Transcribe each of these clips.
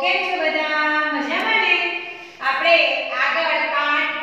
કેમ છો બધા? મજામાં ને? આપણે આગળ પાઠ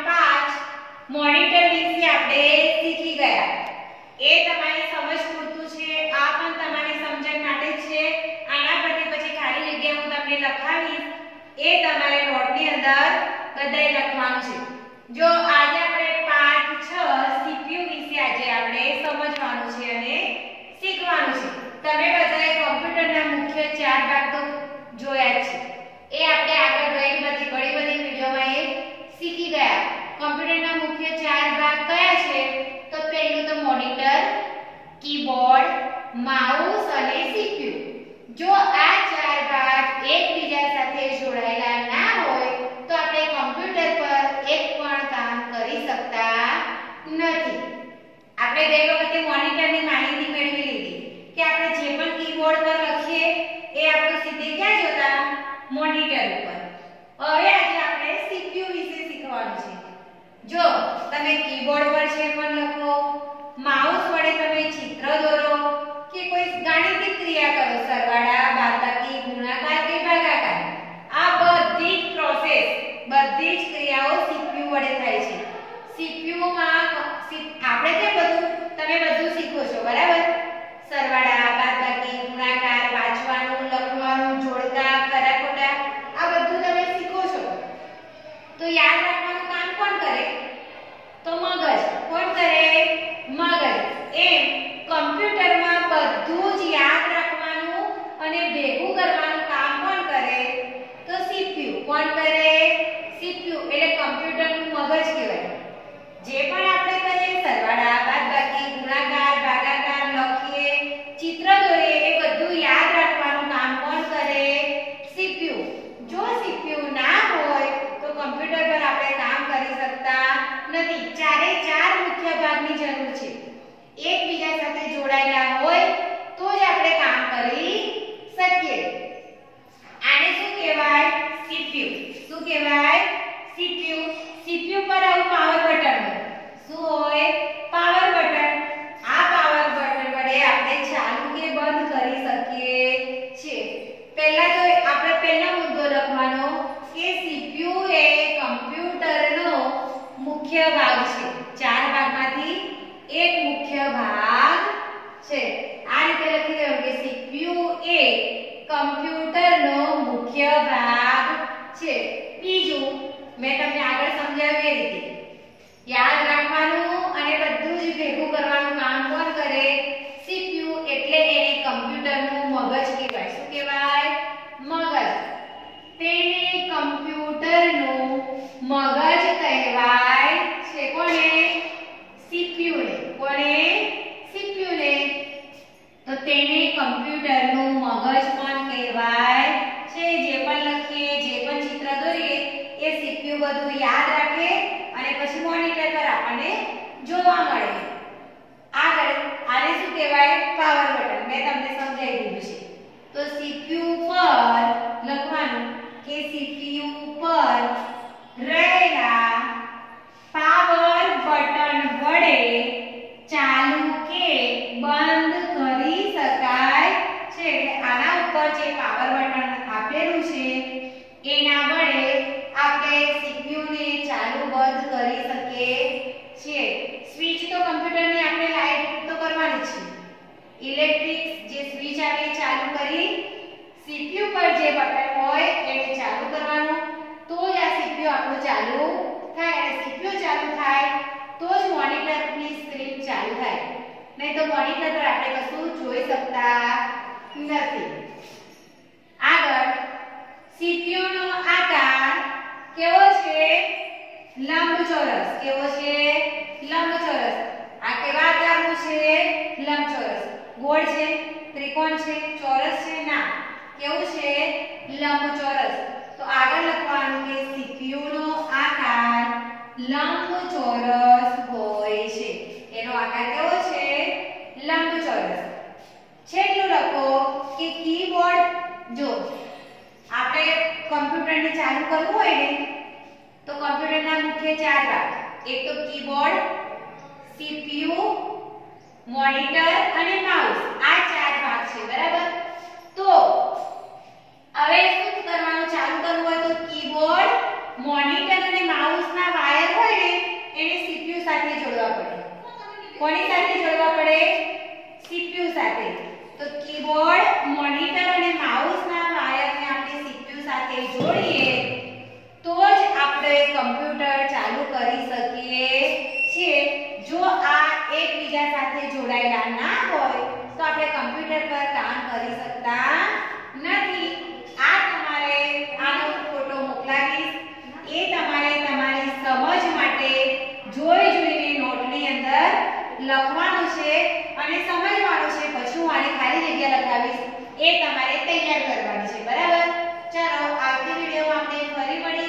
5 મોનિટર વિશે આપણે શીખી ગયા. એ તમારી સમજ પૂરતું છે. આ પણ તમારી સમજણ માટે છે. આના પરથી પછી ખાલી જગ્યા હું તમને લખાવીશ. એ તમારે નોટની અંદર બધાય લખવાનું છે. જો આજે આપણે પાઠ 6 સીપીયુ વિશે આજે આપણે સમજવાનું છે અને શીખવાનું છે. તમે બધાએ કમ્પ્યુટરના મુખ્ય 4 ભાગ તો જોયા છે. એ આપણે આગળ ઘણી બધી વિડિયોમાં એ શીખી ગયા. કમ્પ્યુટરના મુખ્ય 4 ભાગ કયા છે? તો પહેલું તો મોનિટર, કીબોર્ડ, માઉસ અને સીપીયુ. જો આ 4 ભાગ એકબીજા સાથે જોડાયેલા ના હોય તો આપણે કમ્પ્યુટર પર એક પણ કામ કરી શકતા નથી. આપણે ગઈ વખતે મોનિટરની માહિતી મેળવી લીધી કે આપણે જે પણ કીબોર્ડ પર લખીએ એ આપણે સીધે ક્યાં જોતા? મોનિટર ઉપર. હવે આજે આપણે સીપીયુ વિશે શીખવાનું છે. જો તમે કીબોર્ડ પર છે પણ લખો, માઉસ વડે તમે ચિત્ર દોરો કે કોઈ ગાણિતિક ક્રિયા કરો, સરવાળા, બાદબાકી, ગુણાકાર કે ભાગાકાર, આ બધી જ પ્રોસેસ, બધી જ ક્રિયાઓ સીપીયુ વડે થાય છે. સીપીયુ માં આપણે કે તમે બધું શીખો છો, બરાબર? સરવાળા, બાદબાકી, ગુણાકાર, વાંચવાનું, લખવાનું, જોડકા, ખરા ખોટા, આ બધું તમે શીખો છો. તો યાદ રાખવાનું કામ કોણ કરે? તો મગજ. કોણ કરે? મગજ. એમ કમ્પ્યુટરમાં બધું જ યાદ રાખવાનું અને ભેગું કરવાનું કામ કોણ કરે? તો સીપીયુ. કોણ કરે? સીપીયુ. એટલે કમ્પ્યુટરનું મગજ કહેવાય. જે પણ આપણે કરીએ, સરવાળા, બાદબાકી, ગુણાકાર, ભાગાકાર, લખીએ, ચિત્ર દોરીએ, એ બધું યાદ રાખવાનું કામ કોણ કરે? સીપીયુ. જો સીપીયુ ના હોય તો કમ્પ્યુટર પર આપણે કામ કરી શકતા નથી. ચારે ચાર મુખ્ય ભાગની જરૂર છે. એકબીજા સાથે જોડાયેલા હોય તો જ આપણે કામ કરી શકીએ. આને શું કહેવાય? સીપીયુ. શું કહેવાય? સીપીયુ. સીપીયુ પર આવું પાવર બટન હોય. શું હોય? Power button. આ પાવર બટન વડે આપણે ચાલુ કે બંધ કરી શકીએ છીએ. પહેલા તો આપણે પહેલો મુદ્દો લખવાનો કે સીપીયુ એ કમ્પ્યુટરનો મુખ્ય ભાગ છે. 4 ભાગમાંથી એક મુખ્ય ભાગ છે. આ રીતે લખી દો કે સીપીયુ એ કમ્પ્યુટરનો મુખ્ય ભાગ છે. બીજું મેં તમને આગળ સમજાવ્યું એ રીતે યાદ રાખવાનું અને બધું જ ભેગું કરવાનું કામ કોણ કરે? સીપીયુ. એટલે એને કમ્પ્યુટરનું મગજ કહેવાય. શું કહેવાય? મગજ. તેને કમ્પ્યુટરનું મગજ કહેવાય છે. કોને? સીપીયુ ને. કોને? સીપીયુ ને. તો તેને કમ્પ્યુટરનું મગજ પણ કહેવાય છે. જે પણ લખીએ, જે પણ ચિત્ર દોરીએ, એ સીપીયુ બધું યાદ રાખે અને પછી મોનિટર પર આપણને જોવા મળે. આગળ આને શું કહેવાય? Power button. મેં તમને સમજાવી દીધું છે. તો સીપીયુ પર લખવાનું કે સીપીયુ પર રહેલા પાવર બટન વડે ચાલુ કે બંધ કરી શકાય છે. આના ઉપર જે પાવર બટન આપેલું છે એના વડે આપણે સીપીયુ ને ચાલુ બંધ કરી શકીએ છીએ. સ્વિચ તો કમ્પ્યુટરની આપણે લાઈટ તો કરવાની છે. ઇલેક્ટ્રિક જે સ્વિચ આપણે ચાલુ કરી, સીપીયુ પર જે બટન હોય એને ચાલુ કરવાનું, તો જ આ સીપીયુ આપણું ચાલુ થાય. અને સીપીયુ ચાલુ થાય તો જ મોનિટરની સ્ક્રીન ચાલુ થાય. નહીં તો મોનિટર પર આપણે કશું જોઈ શકતા નથી. આગળ સીપીયુ નો આકાર કેવો છે? લંબચોરસ. કેવો છે? લંબચોરસ. આ કેવા આકારનું છે? લંબચોરસ. ગોળ છે? ત્રિકોણ છે? ચોરસ છે? ના. કેવું છે? લંબચોરસ. તો આગળ લખવાનું કે સીપીયુ નો આકાર લંબચોરસ હોય છે. એનો આકાર કેવો છે? લંબચોરસ. છેલ્લું લખો કે કીબોર્ડ. જો આપણે કમ્પ્યુટરને ચાલુ કરવું હોય ને તો કમ્પ્યુટરના મુખ્ય 4 ભાગ. એક તો કીબોર્ડ, સીપીયુ, મોનિટર અને માઉસ. આ 4 ભાગ છે, બરાબર? તો હવે શું કરવાનું? તો કીબોર્ડ, મોનિટર અને માઉસના વાયરને આપણે CPU સાથે જોડીએ તો જ આપણે કમ્પ્યુટર ચાલુ કરી શકીએ છીએ. જો આ એકબીજા સાથે જોડાયેલા ના હોય તો આપણે કમ્પ્યુટર પર કામ કરી શકતા નથી. આ તમારે આનો ફોટો મોકલાવીશ. એ તમારે તમારી સમજ માટે જોઈને નોટની અંદર લખવાનું છે અને સમજવાનું છે. પછી હું આની ખાલી જગ્યા લખાવીશ. એ તમારે તૈયાર કરવાની છે. બરાબર? ચાલો આવતી વિડિયોમાં આપણે ફરી મળીએ.